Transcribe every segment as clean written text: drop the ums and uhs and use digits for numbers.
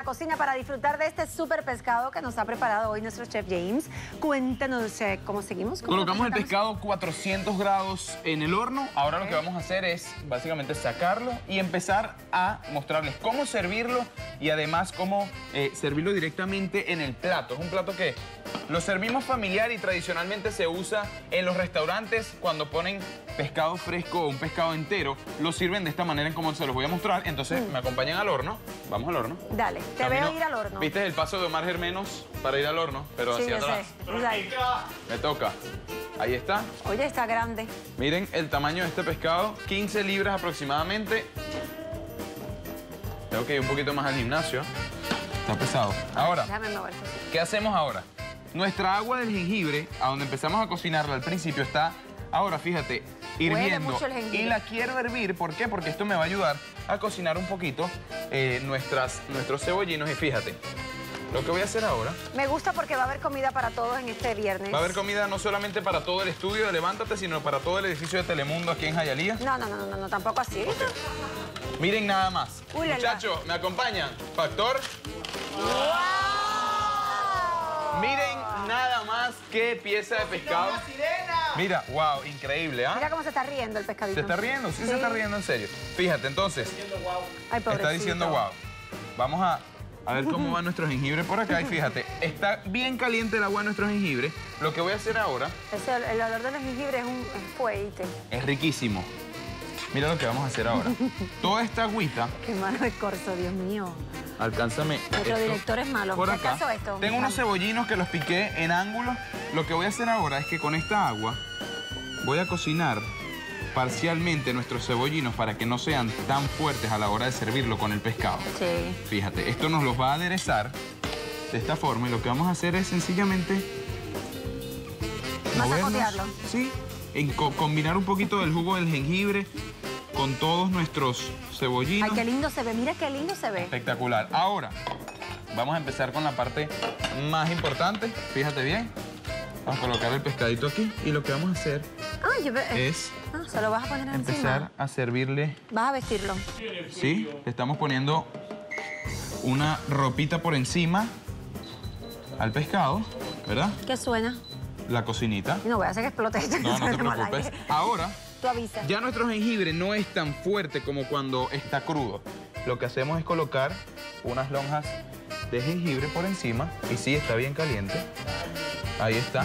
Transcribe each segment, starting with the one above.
cocina para disfrutar de este súper pescado que nos ha preparado hoy nuestro chef James. Cuéntanos cómo seguimos. Colocamos el pescado 400 grados en el horno. Ahora lo que vamos a hacer es básicamente sacarlo y empezar a mostrarles cómo servirlo y además cómo servirlo directamente en el plato. Es un plato que lo servimos familiar y tradicionalmente se usa en los restaurantes cuando ponen pescado fresco o un pescado entero. Lo sirven de esta manera en como se los voy a mostrar. Entonces me acompañan al horno. Vamos al horno. Dale, te veo ir al horno. ¿Viste el paso de Omar Germenos para ir al horno? Pero sí, hacia atrás. Me toca. Ahí está. Oye, está grande. Miren el tamaño de este pescado. 15 libras aproximadamente. Tengo que ir un poquito más al gimnasio. Está pesado. Ahora, ¿qué hacemos ahora? Nuestra agua del jengibre, a donde empezamos a cocinarla al principio, está ahora, fíjate, hirviendo. Y la quiero hervir, ¿por qué? Porque esto me va a ayudar a cocinar un poquito nuestros cebollinos. Y fíjate, lo que voy a hacer ahora... Me gusta porque va a haber comida para todos en este viernes. Va a haber comida no solamente para todo el estudio de Levántate, sino para todo el edificio de Telemundo aquí en Hialeah. No, tampoco así. Okay. Miren nada más. Muchachos, ¿me acompañan? Factor. ¡Wow! Miren nada más qué pieza de pescado. ¡Una sirena! Mira, wow, increíble, ¿ah? Mira cómo se está riendo el pescadito. ¿Se está riendo? Sí, se está riendo, en serio. Fíjate, entonces, está diciendo wow. Vamos a ver cómo va nuestro jengibre por acá. Y fíjate, está bien caliente el agua de nuestro jengibre. Lo que voy a hacer ahora... El olor del jengibre es un fueguite. Es riquísimo. Mira lo que vamos a hacer ahora. Toda esta agüita... Qué malo el corzo, Dios mío. Alcánzame. Nuestro director es malo. Por acá. Tengo unos cebollinos que los piqué en ángulos. Lo que voy a hacer ahora es que con esta agua voy a cocinar parcialmente nuestros cebollinos para que no sean tan fuertes a la hora de servirlo con el pescado. Sí. Fíjate, esto nos los va a aderezar de esta forma y lo que vamos a hacer es sencillamente masacotearlo. Sí, combinar un poquito del jugo del jengibre con todos nuestros cebollinos. Ay, qué lindo se ve, mira qué lindo se ve. Espectacular. Ahora, vamos a empezar con la parte más importante. Fíjate bien. Vamos a colocar el pescadito aquí y lo que vamos a hacer es... ¿Se lo vas a poner empezar a servirle... ¿Vas a vestirlo? Sí, le estamos poniendo una ropita por encima al pescado, ¿verdad? ¿Qué suena? La cocinita. No voy a hacer que explote esto. No, no te preocupes. Ahora, tú avisas. Ya nuestro jengibre no es tan fuerte como cuando está crudo. Lo que hacemos es colocar unas lonjas de jengibre por encima. Y sí, está bien caliente. Ahí está.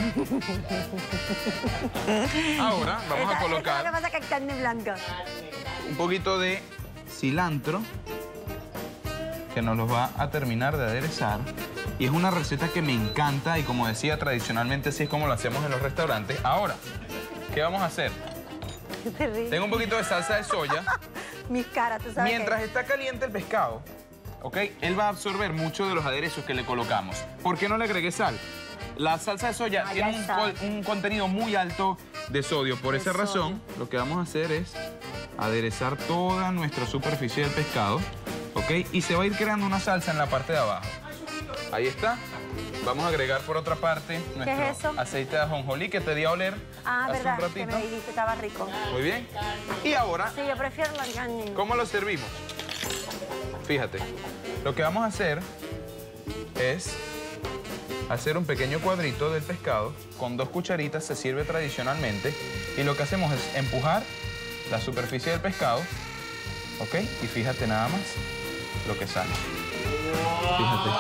Ahora vamos a colocar... Lo que pasa es que hay carne blanca. Un poquito de cilantro que nos los va a terminar de aderezar. Y es una receta que me encanta y como decía, tradicionalmente así es como lo hacemos en los restaurantes. Ahora, ¿qué vamos a hacer? Tengo un poquito de salsa de soya. Mis caras, tú sabes. Mientras está caliente el pescado, ¿ok? Él va a absorber mucho de los aderezos que le colocamos. ¿Por qué no le agregué sal? La salsa de soya tiene un contenido muy alto de sodio. Por esa razón, lo que vamos a hacer es aderezar toda nuestra superficie del pescado, ¿ok? Y se va a ir creando una salsa en la parte de abajo. Ahí está. Vamos a agregar por otra parte nuestro aceite de ajonjolí que te di a oler hace un ratito. Que me dijiste que estaba rico. Muy bien. Y ahora... Sí, yo prefiero la carne. ¿Cómo lo servimos? Fíjate, lo que vamos a hacer es hacer un pequeño cuadrito del pescado. Con 2 cucharitas se sirve tradicionalmente. Y lo que hacemos es empujar la superficie del pescado, ¿ok? Y fíjate nada más lo que sale. Fíjate.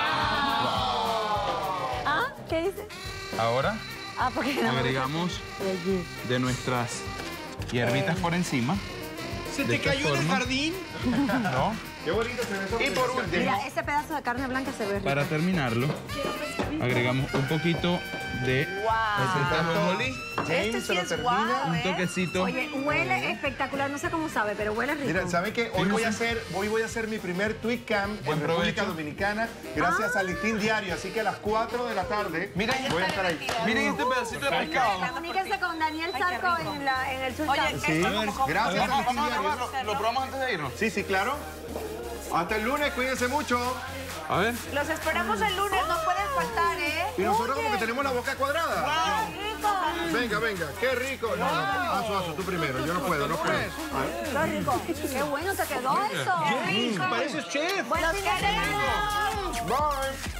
¿Qué dice? Ahora agregamos de nuestras hierbitas por encima. ¿Se te cayó en el jardín? No. Qué bonito se ve eso. Y por último, mira, ese pedazo de carne blanca se ve rico. Para terminarlo, agregamos un poquito de aceite de ajonjolí. Este sí es guau, un toquecito. Oye, huele espectacular, no sé cómo sabe, pero huele rico. Mira, ¿saben qué? Hoy voy a hacer mi primer Tweet Camp en República Dominicana gracias al Listín Diario, así que a las 4 de la tarde voy a estar ahí. Miren este pedacito de pescado. Comuníquense con Daniel Sarco en el Sultán. Sí, gracias al Listín Diario. ¿Lo probamos antes de irnos? Sí, sí, claro. Hasta el lunes, cuídense mucho. A ver. Los esperamos el lunes, no pueden faltar, ¿eh? Y nosotros como que tenemos la boca cuadrada. ¡Qué rico! Venga, venga, qué rico. No, Azu, tú primero, yo no puedo. ¡Qué rico! ¡Qué bueno te quedó eso! ¡Qué rico! Pareces chef. ¡Los queremos! Bye.